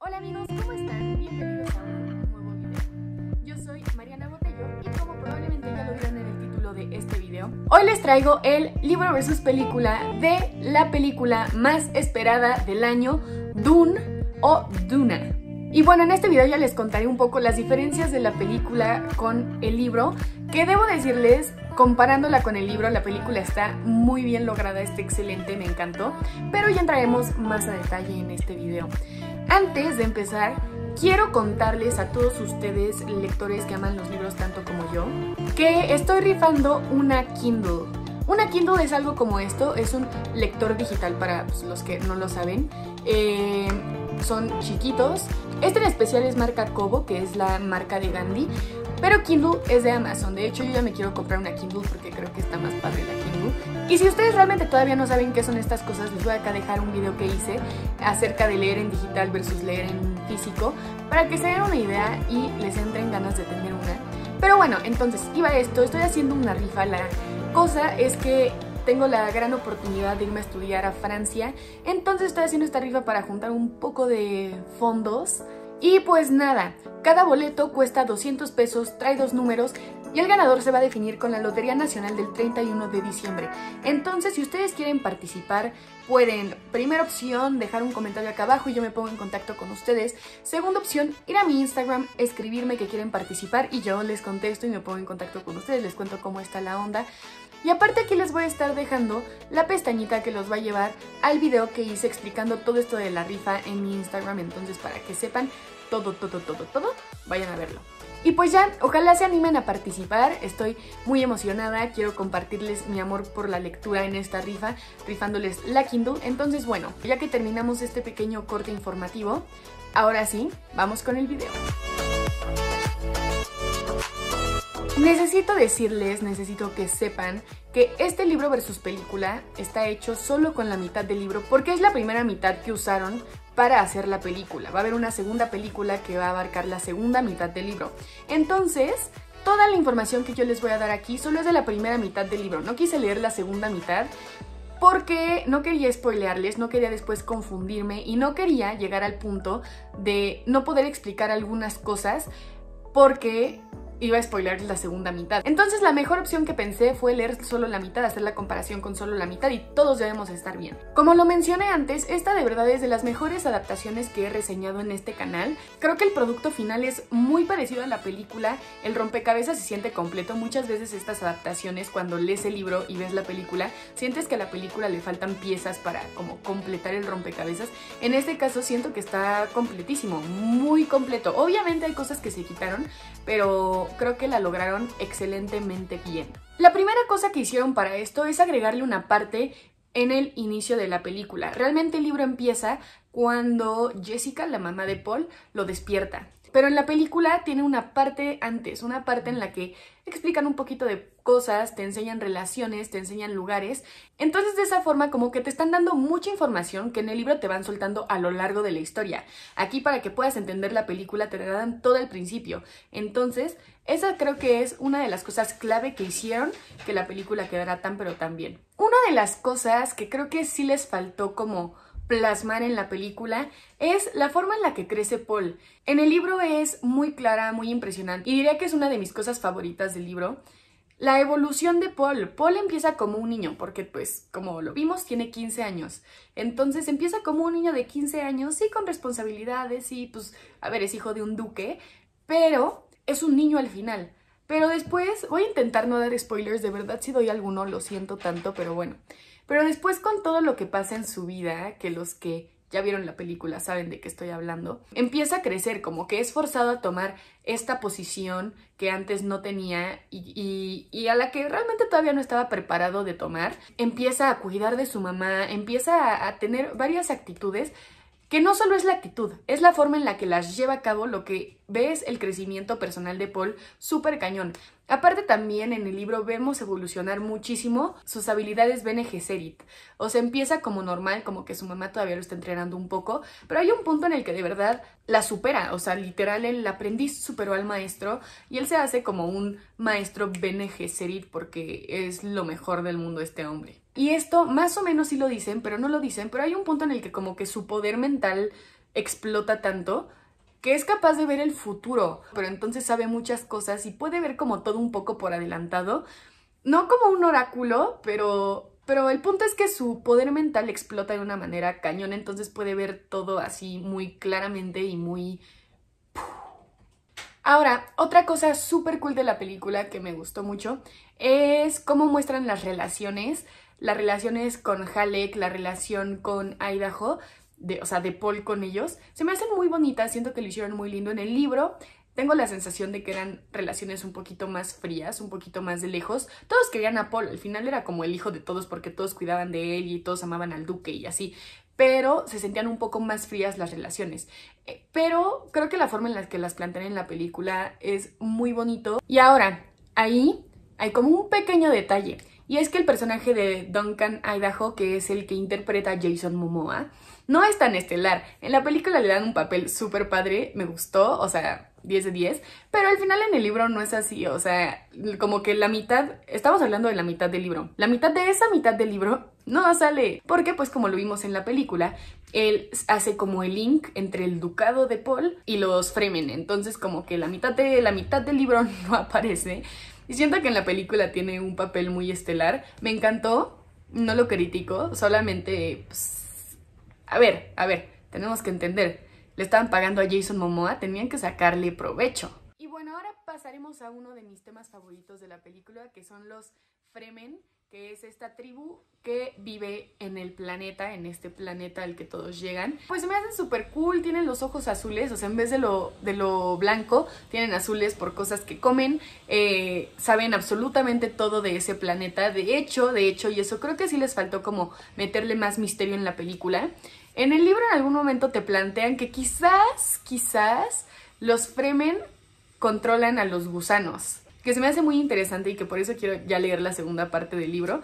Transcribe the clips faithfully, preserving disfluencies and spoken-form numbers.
Hola amigos, ¿cómo están? Bienvenidos a un nuevo video. Yo soy Mariana Botello y como probablemente ya lo vieron en el título de este video, hoy les traigo el libro versus película de la película más esperada del año, Dune o Duna. Y bueno, en este video ya les contaré un poco las diferencias de la película con el libro, que debo decirles, comparándola con el libro, la película está muy bien lograda, está excelente, me encantó, pero ya entraremos más a detalle en este video. Antes de empezar, quiero contarles a todos ustedes, lectores que aman los libros tanto como yo, que estoy rifando una Kindle. Una Kindle es algo como esto, es un lector digital para pues, los que no lo saben. Eh, son chiquitos. Este en especial es marca Kobo, que es la marca de Gandhi, pero Kindle es de Amazon. De hecho, yo ya me quiero comprar una Kindle porque creo que está más padre la Kindle. Y si ustedes realmente todavía no saben qué son estas cosas, les voy a acá dejar un video que hice acerca de leer en digital versus leer en físico, para que se den una idea y les entren ganas de tener una. Pero bueno, entonces, iba a esto, estoy haciendo una rifa. La cosa es que tengo la gran oportunidad de irme a estudiar a Francia, entonces estoy haciendo esta rifa para juntar un poco de fondos. Y pues nada, cada boleto cuesta doscientos pesos, trae dos números y el ganador se va a definir con la Lotería Nacional del treinta y uno de diciembre. Entonces, si ustedes quieren participar, pueden, primera opción, dejar un comentario acá abajo y yo me pongo en contacto con ustedes. Segunda opción, ir a mi Instagram, escribirme que quieren participar y yo les contesto y me pongo en contacto con ustedes, les cuento cómo está la onda. Y aparte aquí les voy a estar dejando la pestañita que los va a llevar al video que hice explicando todo esto de la rifa en mi Instagram. Entonces, para que sepan todo, todo, todo, todo, vayan a verlo. Y pues ya, ojalá se animen a participar, estoy muy emocionada, quiero compartirles mi amor por la lectura en esta rifa, rifándoles la Kindle. Entonces bueno, ya que terminamos este pequeño corte informativo, ahora sí, vamos con el video. Necesito decirles, necesito que sepan que este libro versus película está hecho solo con la mitad del libro porque es la primera mitad que usaron para hacer la película. Va a haber una segunda película que va a abarcar la segunda mitad del libro. Entonces, toda la información que yo les voy a dar aquí solo es de la primera mitad del libro. No quise leer la segunda mitad porque no quería spoilearles, no quería después confundirme y no quería llegar al punto de no poder explicar algunas cosas porque iba a spoiler la segunda mitad. Entonces la mejor opción que pensé fue leer solo la mitad, hacer la comparación con solo la mitad y todos debemos estar bien. Como lo mencioné antes, esta de verdad es de las mejores adaptaciones que he reseñado en este canal. Creo que el producto final es muy parecido a la película, el rompecabezas se siente completo. Muchas veces estas adaptaciones, cuando lees el libro y ves la película, sientes que a la película le faltan piezas para como completar el rompecabezas. En este caso siento que está completísimo, muy completo. Obviamente hay cosas que se quitaron, pero creo que la lograron excelentemente bien. La primera cosa que hicieron para esto es agregarle una parte en el inicio de la película. Realmente el libro empieza cuando Jessica, la mamá de Paul, lo despierta. Pero en la película tiene una parte antes, una parte en la que explican un poquito de cosas, te enseñan relaciones, te enseñan lugares. Entonces de esa forma como que te están dando mucha información que en el libro te van soltando a lo largo de la historia. Aquí para que puedas entender la película te la dan todo al principio. Entonces esa creo que es una de las cosas clave que hicieron que la película quedara tan pero tan bien. Una de las cosas que creo que sí les faltó como plasmar en la película es la forma en la que crece Paul. En el libro es muy clara, muy impresionante y diría que es una de mis cosas favoritas del libro. La evolución de Paul. Paul empieza como un niño porque pues como lo vimos tiene quince años. Entonces empieza como un niño de quince años, sí con responsabilidades y pues a ver es hijo de un duque, pero es un niño al final. Pero después voy a intentar no dar spoilers, de verdad si doy alguno lo siento tanto, pero bueno. Pero después con todo lo que pasa en su vida, que los que ya vieron la película saben de qué estoy hablando, empieza a crecer, como que es forzado a tomar esta posición que antes no tenía y, y, y a la que realmente todavía no estaba preparado de tomar. Empieza a cuidar de su mamá, empieza a, a tener varias actitudes que no solo es la actitud, es la forma en la que las lleva a cabo, lo que ves el crecimiento personal de Paul súper cañón. Aparte también en el libro vemos evolucionar muchísimo sus habilidades Bene Gesserit. O sea, empieza como normal, como que su mamá todavía lo está entrenando un poco, pero hay un punto en el que de verdad la supera. O sea, literal el aprendiz superó al maestro y él se hace como un maestro Bene Gesserit porque es lo mejor del mundo este hombre. Y esto más o menos sí lo dicen, pero no lo dicen, pero hay un punto en el que como que su poder mental explota tanto que es capaz de ver el futuro, pero entonces sabe muchas cosas y puede ver como todo un poco por adelantado. No como un oráculo, pero, pero el punto es que su poder mental explota de una manera cañón, entonces puede ver todo así muy claramente y muy... Ahora, otra cosa súper cool de la película que me gustó mucho es cómo muestran las relaciones, las relaciones con Halleck, la relación con Idaho, de, o sea, de Paul con ellos. Se me hacen muy bonitas, siento que lo hicieron muy lindo en el libro. Tengo la sensación de que eran relaciones un poquito más frías, un poquito más de lejos. Todos querían a Paul, al final era como el hijo de todos porque todos cuidaban de él y todos amaban al duque y así. Pero se sentían un poco más frías las relaciones. Pero creo que la forma en la que las plantean en la película es muy bonito. Y ahora, ahí hay como un pequeño detalle. Y es que el personaje de Duncan Idaho, que es el que interpreta a Jason Momoa, no es tan estelar. En la película le dan un papel súper padre, me gustó, o sea, diez de diez. Pero al final en el libro no es así, o sea, como que la mitad, estamos hablando de la mitad del libro. La mitad de esa mitad del libro no sale, porque pues como lo vimos en la película, él hace como el link entre el ducado de Paul y los Fremen. Entonces como que la mitad de la mitad del libro no aparece. Y siento que en la película tiene un papel muy estelar. Me encantó, no lo critico, solamente... Pues, a ver, a ver, tenemos que entender. Le estaban pagando a Jason Momoa, tenían que sacarle provecho. Y bueno, ahora pasaremos a uno de mis temas favoritos de la película, que son los Fremen, que es esta tribu que vive en el planeta, en este planeta al que todos llegan. Pues se me hacen súper cool, tienen los ojos azules, o sea, en vez de lo, de lo blanco, tienen azules por cosas que comen, eh, saben absolutamente todo de ese planeta. De hecho, de hecho, y eso creo que sí les faltó como meterle más misterio en la película. En el libro en algún momento te plantean que quizás, quizás los Fremen controlan a los gusanos, que se me hace muy interesante y que por eso quiero ya leer la segunda parte del libro,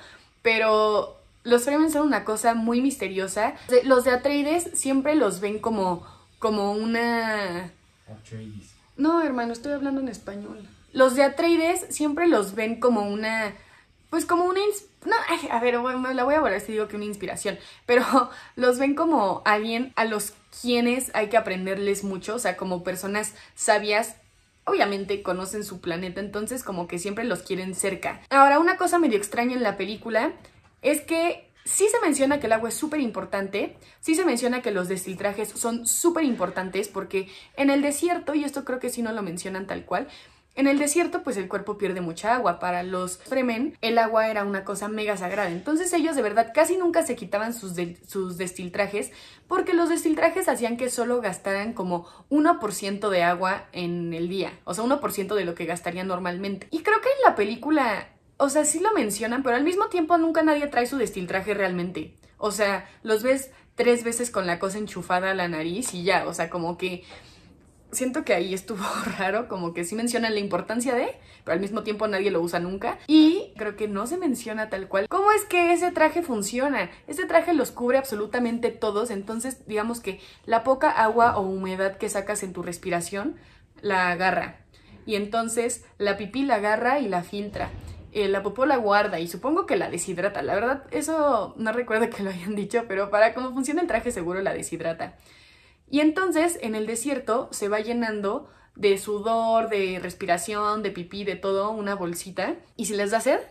pero los Fremen son una cosa muy misteriosa. Los de Atreides siempre los ven como, como una... Atreides. No, hermano, estoy hablando en español. Los de Atreides siempre los ven como una... Pues como una... No, ay, a ver, bueno, la voy a volver si digo que una inspiración, pero los ven como alguien a los quienes hay que aprenderles mucho, o sea, como personas sabias. Obviamente conocen su planeta, entonces como que siempre los quieren cerca. Ahora, una cosa medio extraña en la película es que sí se menciona que el agua es súper importante, sí se menciona que los destiltrajes son súper importantes porque en el desierto, y esto creo que sí no lo mencionan tal cual, en el desierto pues el cuerpo pierde mucha agua. Para los Fremen el agua era una cosa mega sagrada, entonces ellos de verdad casi nunca se quitaban sus, de, sus destiltrajes porque los destiltrajes hacían que solo gastaran como uno por ciento de agua en el día, o sea uno por ciento de lo que gastarían normalmente. Y creo que en la película, o sea sí lo mencionan, pero al mismo tiempo nunca nadie trae su destiltraje realmente. O sea, los ves tres veces con la cosa enchufada a la nariz y ya, o sea como que... Siento que ahí estuvo raro, como que sí mencionan la importancia de, pero al mismo tiempo nadie lo usa nunca. Y creo que no se menciona tal cual cómo es que ese traje funciona. Ese traje los cubre absolutamente todos, entonces digamos que la poca agua o humedad que sacas en tu respiración la agarra. Y entonces la pipí la agarra y la filtra. Eh, la popó la guarda y supongo que la deshidrata. La verdad, eso no recuerdo que lo hayan dicho, pero para cómo funciona el traje seguro la deshidrata. Y entonces en el desierto se va llenando de sudor, de respiración, de pipí, de todo, una bolsita. Y si les da sed,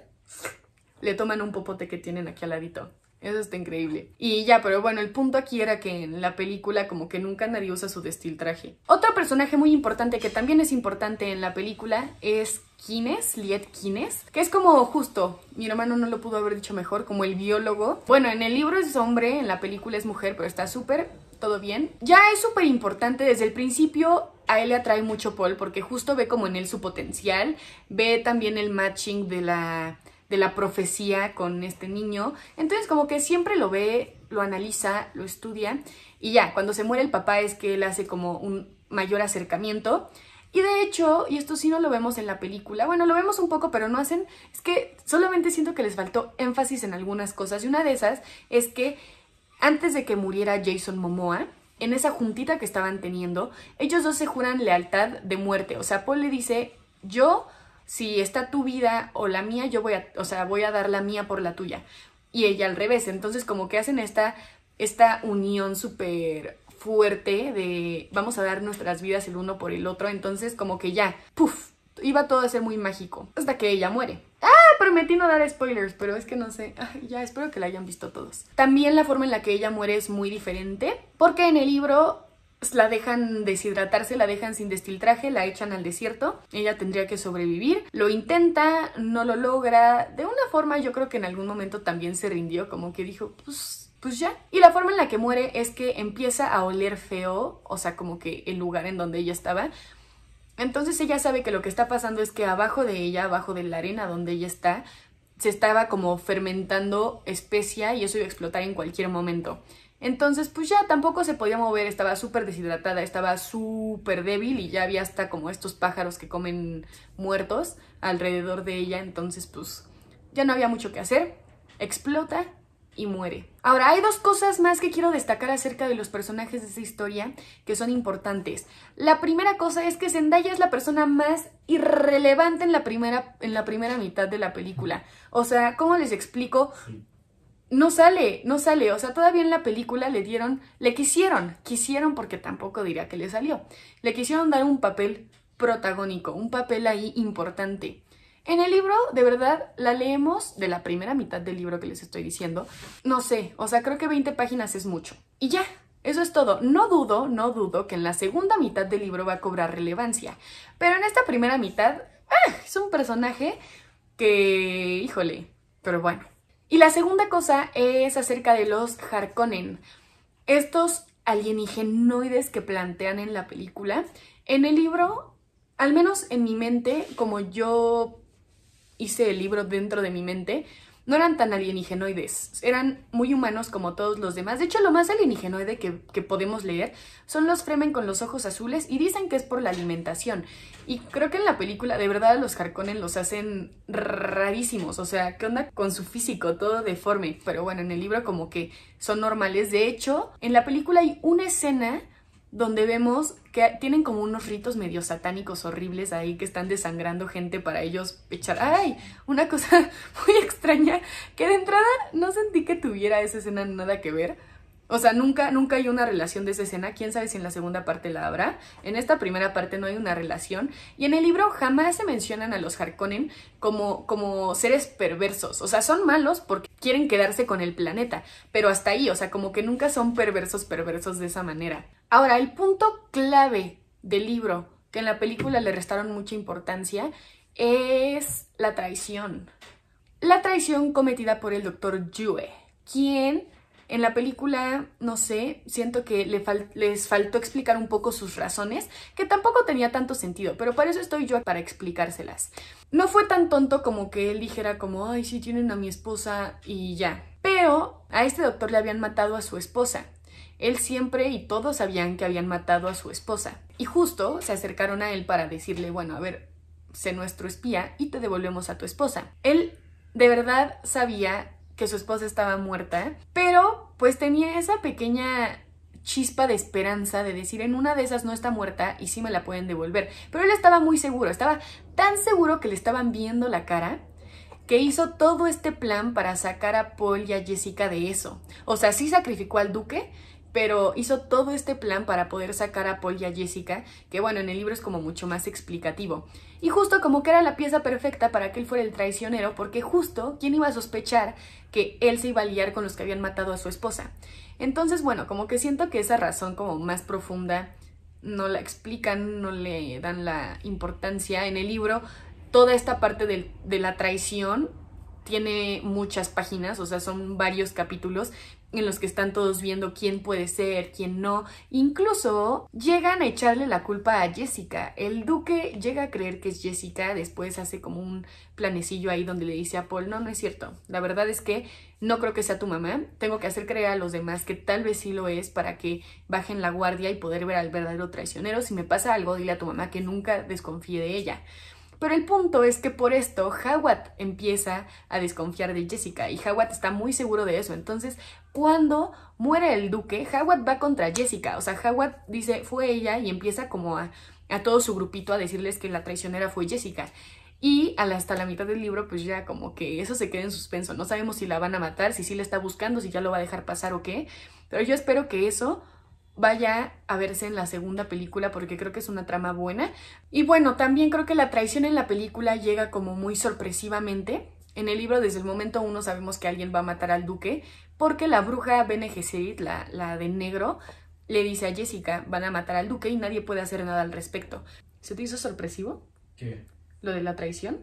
le toman un popote que tienen aquí al ladito. Eso está increíble. Y ya, pero bueno, el punto aquí era que en la película como que nunca nadie usa su destiltraje. Otro personaje muy importante que también es importante en la película es Kines, Liet Kines, que es como justo, mi hermano no lo pudo haber dicho mejor, como el biólogo. Bueno, en el libro es hombre, en la película es mujer, pero está súper, todo bien. Ya es súper importante desde el principio. A él le atrae mucho Paul porque justo ve como en él su potencial, ve también el matching de la... de la profecía con este niño, entonces como que siempre lo ve, lo analiza, lo estudia, y ya, cuando se muere el papá es que él hace como un mayor acercamiento. Y de hecho, y esto sí no lo vemos en la película, bueno, lo vemos un poco, pero no hacen, es que solamente siento que les faltó énfasis en algunas cosas, y una de esas es que antes de que muriera Jason Momoa, en esa juntita que estaban teniendo, ellos dos se juran lealtad de muerte. O sea, Paul le dice, yo, si está tu vida o la mía, yo voy a, o sea, voy a dar la mía por la tuya. Y ella al revés. Entonces como que hacen esta, esta unión súper fuerte de vamos a dar nuestras vidas el uno por el otro, entonces como que ya, puf, iba todo a ser muy mágico, hasta que ella muere. ¡Ah! Prometí no dar spoilers, pero es que no sé, ay, ya espero que la hayan visto todos. También la forma en la que ella muere es muy diferente, porque en el libro la dejan deshidratarse, la dejan sin destiltraje, la echan al desierto, ella tendría que sobrevivir, lo intenta, no lo logra, de una forma yo creo que en algún momento también se rindió, como que dijo, pues... pues ya. Y la forma en la que muere es que empieza a oler feo, o sea, como que el lugar en donde ella estaba. Entonces ella sabe que lo que está pasando es que abajo de ella, abajo de la arena donde ella está, se estaba como fermentando especia y eso iba a explotar en cualquier momento. Entonces pues ya tampoco se podía mover, estaba súper deshidratada, estaba súper débil y ya había hasta como estos pájaros que comen muertos alrededor de ella. Entonces pues ya no había mucho que hacer, explota y muere. Ahora, hay dos cosas más que quiero destacar acerca de los personajes de esta historia que son importantes. La primera cosa es que Zendaya es la persona más irrelevante en la primera, en la primera mitad de la película. O sea, ¿cómo les explico? No sale, no sale. O sea, todavía en la película le dieron, le quisieron, quisieron porque tampoco diría que le salió. Le quisieron dar un papel protagónico, un papel ahí importante. En el libro, de verdad, la leemos de la primera mitad del libro que les estoy diciendo. No sé, o sea, creo que veinte páginas es mucho. Y ya, eso es todo. No dudo, no dudo que en la segunda mitad del libro va a cobrar relevancia. Pero en esta primera mitad, ¡ah!, es un personaje que, híjole, pero bueno. Y la segunda cosa es acerca de los Harkonnen. Estos alienigenoides que plantean en la película. En el libro, al menos en mi mente, como yo hice el libro dentro de mi mente, no eran tan alienigenoides, eran muy humanos como todos los demás. De hecho, lo más alienigenoide que, que podemos leer son los Fremen con los ojos azules y dicen que es por la alimentación. Y creo que en la película, de verdad, los Harkonnen los hacen rarísimos. O sea, ¿qué onda con su físico? Todo deforme. Pero bueno, en el libro como que son normales. De hecho, en la película hay una escena donde vemos que tienen como unos ritos medio satánicos horribles ahí que están desangrando gente para ellos echar... ¡Ay! Una cosa muy extraña que de entrada no sentí que tuviera esa escena nada que ver. O sea, nunca, nunca hay una relación de esa escena. Quién sabe si en la segunda parte la habrá. En esta primera parte no hay una relación. Y en el libro jamás se mencionan a los Harkonnen como, como seres perversos. O sea, son malos porque quieren quedarse con el planeta. Pero hasta ahí, o sea, como que nunca son perversos, perversos de esa manera. Ahora, el punto clave del libro, que en la película le restaron mucha importancia, es la traición. La traición cometida por el doctor Yue, quien... en la película, no sé, siento que le fal- les faltó explicar un poco sus razones, que tampoco tenía tanto sentido, pero para eso estoy yo, para explicárselas. No fue tan tonto como que él dijera como, ay, sí, tienen a mi esposa y ya. Pero a este doctor le habían matado a su esposa. Él siempre y todos sabían que habían matado a su esposa. Y justo se acercaron a él para decirle, bueno, a ver, sé nuestro espía y te devolvemos a tu esposa. Él de verdad sabía que su esposa estaba muerta, pero pues tenía esa pequeña chispa de esperanza de decir, en una de esas no está muerta y sí me la pueden devolver. Pero él estaba muy seguro, estaba tan seguro que le estaban viendo la cara, que hizo todo este plan para sacar a Paul y a Jessica de eso. O sea, sí sacrificó al duque, pero hizo todo este plan para poder sacar a Paul y a Jessica, que bueno, en el libro es como mucho más explicativo. Y justo como que era la pieza perfecta para que él fuera el traicionero, porque justo, ¿quién iba a sospechar que él se iba a liar con los que habían matado a su esposa? Entonces, bueno, como que siento que esa razón como más profunda no la explican, no le dan la importancia. En el libro, toda esta parte de, de la traición tiene muchas páginas, o sea, son varios capítulos en los que están todos viendo quién puede ser, quién no. Incluso llegan a echarle la culpa a Jessica. El duque llega a creer que es Jessica, después hace como un planecillo ahí donde le dice a Paul, no, no es cierto. La verdad es que no creo que sea tu mamá. Tengo que hacer creer a los demás que tal vez sí lo es para que bajen la guardia y poder ver al verdadero traicionero. Si me pasa algo, dile a tu mamá que nunca desconfíe de ella. Pero el punto es que por esto Hawat empieza a desconfiar de Jessica y Hawat está muy seguro de eso. Entonces, cuando muere el duque, Hawat va contra Jessica. O sea, Hawat dice, fue ella, y empieza como a, a todo su grupito a decirles que la traicionera fue Jessica. Y hasta la mitad del libro, pues ya como que eso se queda en suspenso. No sabemos si la van a matar, si sí la está buscando, si ya lo va a dejar pasar o qué. Pero yo espero que eso vaya a verse en la segunda película porque creo que es una trama buena. Y bueno, también creo que la traición en la película llega como muy sorpresivamente. En el libro desde el momento uno sabemos que alguien va a matar al duque porque la bruja Bene Gesserit, la, la de negro, le dice a Jessica, van a matar al duque y nadie puede hacer nada al respecto. ¿Se te hizo sorpresivo? ¿Qué? ¿Lo de la traición?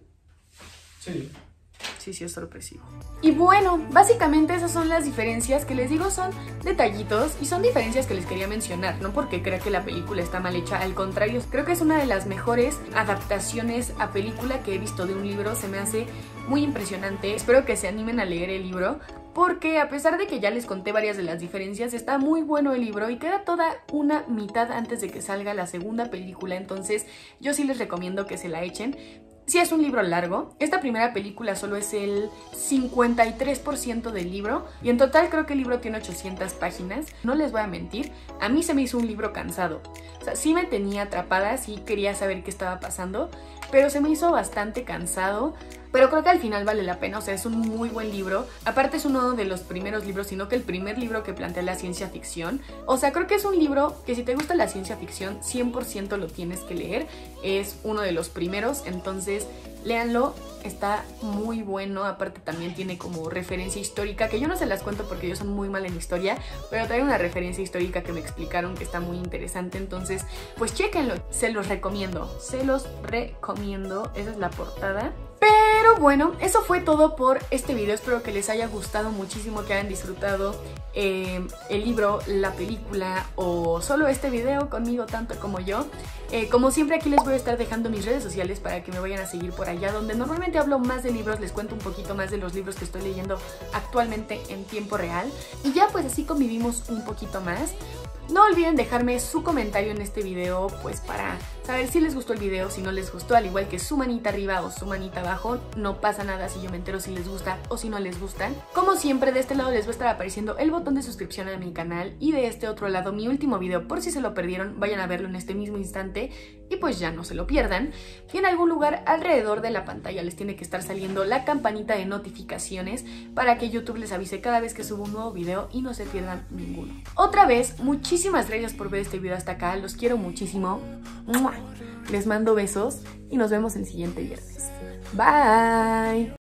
Sí. Sí, sí, es sorpresivo. Y bueno, básicamente esas son las diferencias que les digo, son detallitos y son diferencias que les quería mencionar, no porque crea que la película está mal hecha, al contrario, creo que es una de las mejores adaptaciones a película que he visto de un libro, se me hace muy impresionante, espero que se animen a leer el libro, porque a pesar de que ya les conté varias de las diferencias, está muy bueno el libro y queda toda una mitad antes de que salga la segunda película, entonces yo sí les recomiendo que se la echen. Sí es un libro largo, esta primera película solo es el cincuenta y tres por ciento del libro y en total creo que el libro tiene ochocientas páginas. No les voy a mentir, a mí se me hizo un libro cansado, o sea, sí me tenía atrapada, sí quería saber qué estaba pasando, pero se me hizo bastante cansado. Pero creo que al final vale la pena, o sea, es un muy buen libro. Aparte es uno de los primeros libros, sino que el primer libro que plantea la ciencia ficción. O sea, creo que es un libro que si te gusta la ciencia ficción, cien por ciento lo tienes que leer. Es uno de los primeros, entonces léanlo, está muy bueno. Aparte también tiene como referencia histórica, que yo no se las cuento porque yo soy muy mal en historia, pero trae una referencia histórica que me explicaron que está muy interesante. Entonces, pues chéquenlo, se los recomiendo, se los recomiendo. Esa es la portada. Pero bueno, eso fue todo por este video, espero que les haya gustado muchísimo, que hayan disfrutado eh, el libro, la película o solo este video conmigo tanto como yo. Eh, como siempre aquí les voy a estar dejando mis redes sociales para que me vayan a seguir por allá, donde normalmente hablo más de libros, les cuento un poquito más de los libros que estoy leyendo actualmente en tiempo real. Y ya pues así convivimos un poquito más. No olviden dejarme su comentario en este video, pues para saber si les gustó el video, si no les gustó, al igual que su manita arriba o su manita abajo. No pasa nada si yo me entero si les gusta o si no les gustan. Como siempre, de este lado les va a estar apareciendo el botón de suscripción a mi canal y de este otro lado mi último video, por si se lo perdieron, vayan a verlo en este mismo instante y pues ya no se lo pierdan. Y en algún lugar alrededor de la pantalla les tiene que estar saliendo la campanita de notificaciones para que YouTube les avise cada vez que subo un nuevo video y no se pierdan ninguno. Otra vez, muchísimas gracias por ver este video hasta acá, los quiero muchísimo. Les mando besos y nos vemos el siguiente viernes. Bye.